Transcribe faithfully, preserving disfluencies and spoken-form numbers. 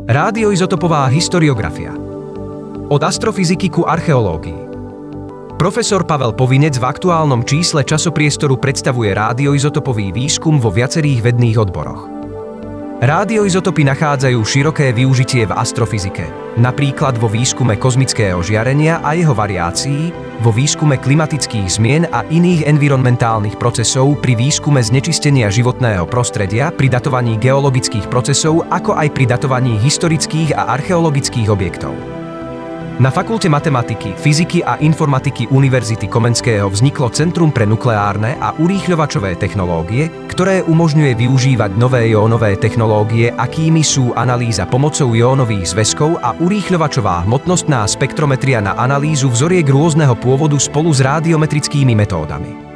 Rádioizotopová historiografia. Od astrofyziky ku archeológii. Profesor Pavel Povinec v aktuálnom čísle časopriestoru predstavuje rádioizotopový výskum vo viacerých vedných odboroch. Rádioizotopy nachádzajú široké využitie v astrofyzike, napríklad vo výskume kozmického žiarenia a jeho variácií, vo výskume klimatických zmien a iných environmentálnych procesov, pri výskume znečistenia životného prostredia, pri datovaní geologických procesov, ako aj pri datovaní historických a archeologických objektov. Na Fakulte matematiky, fyziky a informatiky Univerzity Komenského vzniklo Centrum pre nukleárne a urýchľovačové technológie, ktoré umožňuje využívať nové jónové technológie, akými sú analýza pomocou jónových zväzkov a urýchľovačová hmotnostná spektrometria na analýzu vzoriek rôzneho pôvodu spolu s rádiometrickými metódami.